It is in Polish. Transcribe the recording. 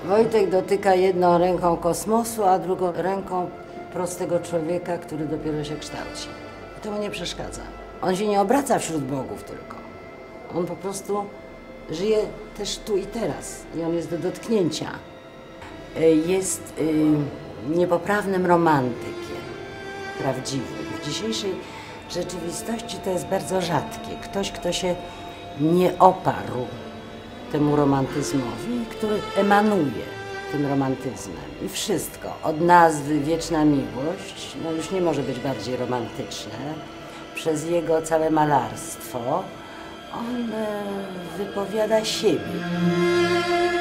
Wojtek dotyka jedną ręką kosmosu, a drugą ręką prostego człowieka, który dopiero się kształci. I to mu nie przeszkadza. On się nie obraca wśród bogów tylko. On po prostu żyje też tu i teraz i on jest do dotknięcia. Jest niepoprawnym romantykiem, prawdziwym. W dzisiejszej rzeczywistości to jest bardzo rzadkie. Ktoś, kto się nie oparł temu romantyzmowi, który emanuje tym romantyzmem. I wszystko, od nazwy Wieczna Miłość, no już nie może być bardziej romantyczne, przez jego całe malarstwo, on wypowiada siebie.